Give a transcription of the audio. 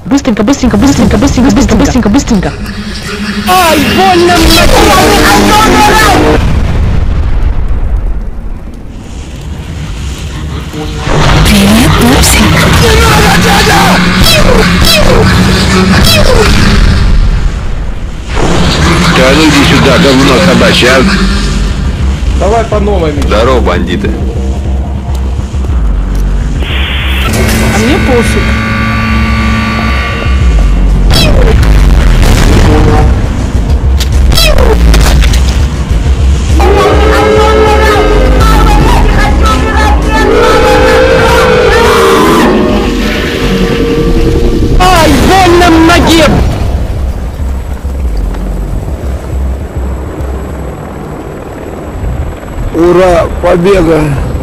Быстренько, быстренько, быстренько, быстренько, быстренько, быстренько, быстренько. Ай, больно мне! Привет, пупсик. Да ну иди сюда, говно собачье, а? Давай по новой. Здорово, бандиты. А мне пофиг. Ай, больно в ноге! Ура, победа!